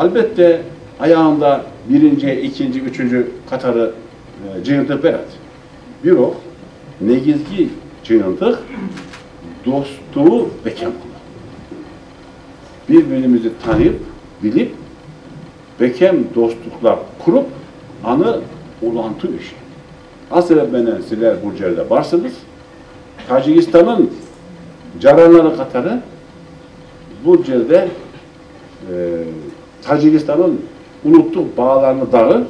Elbette ayağında birinci, ikinci, üçüncü katarı cıyıntık berat. Biro negizgi cıyıntık dostluğu bekem kılar. Birbirimizi tanıyıp, bilip, bekem dostluklar kurup, anı ulantı işi. Asıl benden sizler bu yerde varsınız. Tacikistan'ın caranları katarı bu yerde Tacikistan'ın unuttuk bağlarını dağı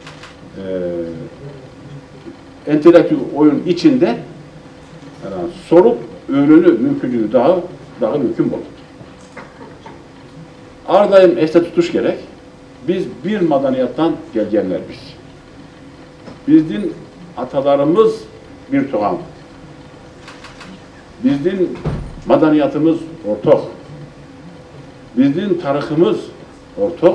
entelektüel oyun içinde yani sorup öğrenü mümkünlüğü daha mümkün olur. Ardayım este tutuş gerek. Biz bir madaniyattan gelgenler biz. Bizim atalarımız bir toğam. Bizim madaniyatımız ortak. Bizim tarihimiz ortak.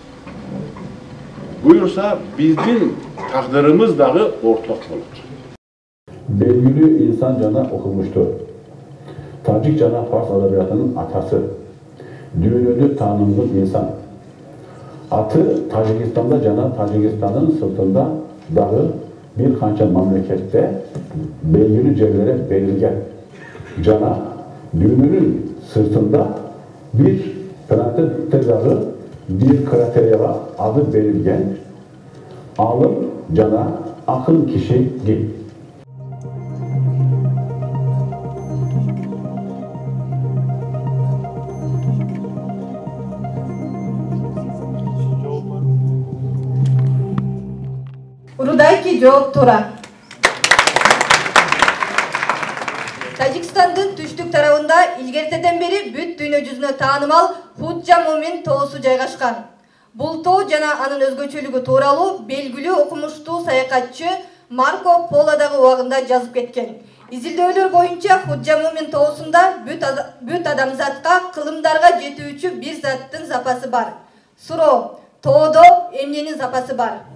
Buyursa bizim takdirimiz dahi ortak olur. Belgülü insan cana okumuştu. Tacik cana Fars edebiyatının atası. Düğününü tanımlı insan. Atı Tacikistan'da cana Tacikistan'ın sırtında dağı bir kança memlekette belgülü cevlere belirgen. Cana düğününün sırtında bir planet dağı bir kratere adı belirgen. Alım cana akıl kişi gibi. Urudaki жооп тура. Tacikistandын түштүк тарабында илгертеден бери бүт дүйнө жүзүнө таанымал Худжа Мумин тоосу жайгашкан. Бул тоо жана анын өзгөчөлүгү тууралуу белгилүү окумуштуу саякатчы Марко Поло дагы убагында жазып кеткен. Изилдөөлөр боюнча Худжа Мумин тоосунда бүт адамзатка кылымдарга жетүүчү бир заттын запасы бар. Суроо, тоодо эмненин запасы бар?